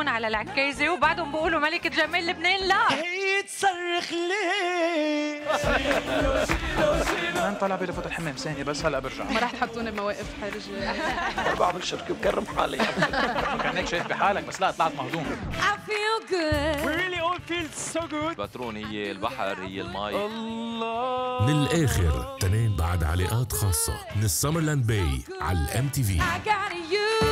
على العكازة وبعدهم بيقولوا ملكة جمال لبنان. لا هي تصرخ ليه؟ انا طالع بلفوت الحمام ثانية بس هلا برجع. ما رح تحطوني بمواقف حرجة. بعمل شركة بكرم حالي. كأنك شايف بحالك بس لا طلعت مهضوم. I feel good. We really all feel so good. باترون هي البحر هي المي. الله. من الآخر تنين بعد علاقات خاصة من السمرلاند باي على الMTV. I got you.